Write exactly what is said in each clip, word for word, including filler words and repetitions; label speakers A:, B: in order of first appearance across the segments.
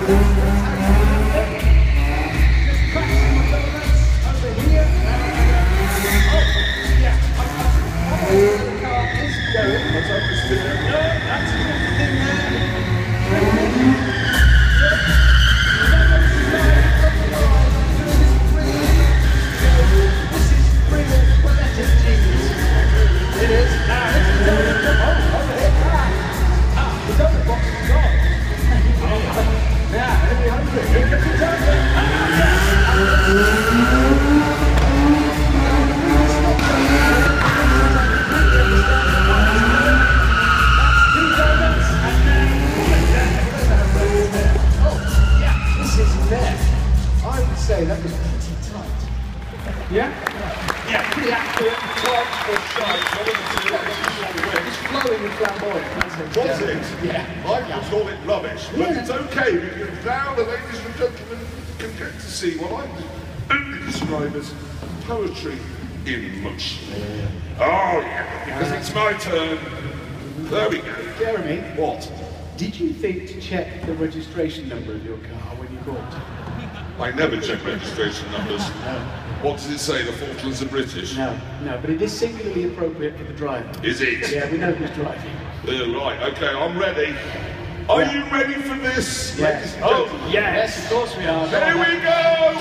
A: Poetry in motion. Oh yeah, because it's my turn. There we go.
B: Jeremy.
A: What?
B: Did you think to check the registration number of your car when you bought it?
A: I never check registration numbers.
B: No.
A: What does it say? The Falklands are British?
B: No, no, but it is singularly appropriate for the driver.
A: Is it?
B: Yeah, we know who's driving.
A: Yeah, right, okay, I'm ready. Are
B: Yeah.
A: you ready for this?
B: Yes.
A: Oh,
B: yes, of course we are.
A: Here we go!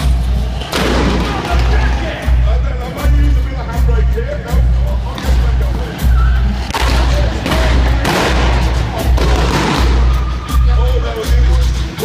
A: And then I might use a bit of handbrake here. No, I'll get back up there. Oh, that was it.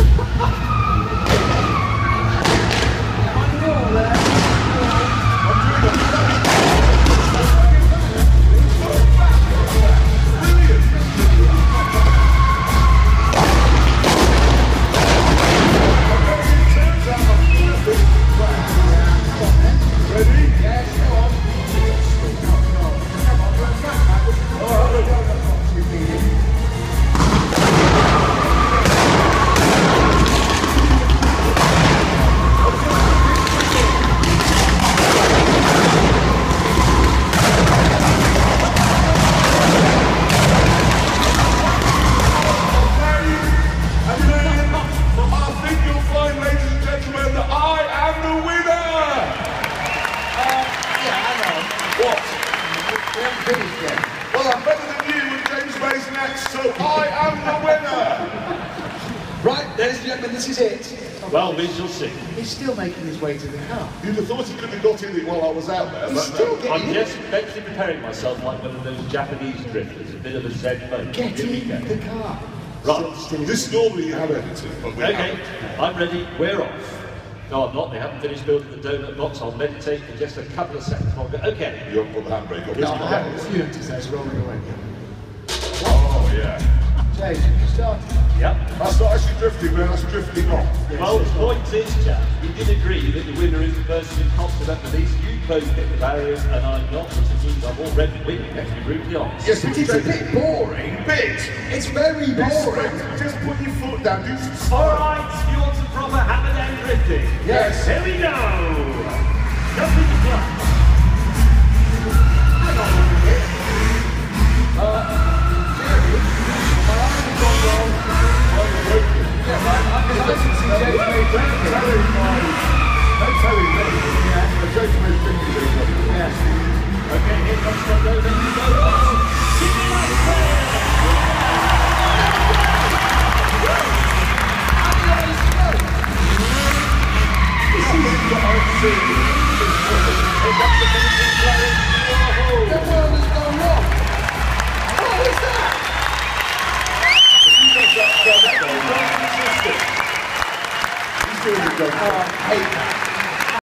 C: Well, we shall see.
B: He's still making his way to the car.
A: You'd have thought he could have got in it while I was out there.
B: He's
A: but
B: still
A: no.
B: getting
C: I'm
B: in.
C: just mentally preparing myself like one of those Japanese drifters, a bit of a zen moment.
B: Get
C: Here we
B: in
C: go.
B: the car.
C: Right.
B: Still, still
A: This normally you have edited, but we
C: Okay,
A: haven't.
C: I'm ready. We're off. No, I'm not. They haven't finished building the donut box. I'll meditate for just a couple of seconds longer. Okay.
A: You haven't put the handbrake on.
B: No, I haven't. It's you to say it's rolling away.
A: Oh, yeah.
B: James, you started.
C: Yep.
A: That's not actually drifting, man. That's drifting off.
C: Well, the point is, chaps, we did agree that the winner is the person who costs about the least. You both hit the barriers, and I'm not, which means I'm already winning, let's be brutally honest.
A: Yes,
B: But it's a bit boring.
A: Bit.
B: It's very boring.
A: Just put your foot down. Do some
C: All right, you want some proper Hammond and drifting?
B: Yes.
C: Here we go. Jump in the clutch.
B: Hang on a minute. Uh, Jeremy, my arm has gone wrong. Yeah, my, I can listen to James May drinking.
A: Don't tell him, mate.
B: Yeah.
A: The James May drinking.
B: Yes.
C: Okay, here comes the road. Here we go. Keep it like that.
B: The world has gone wrong. What is that?
A: He's doing the job.
B: Oh, I hate that.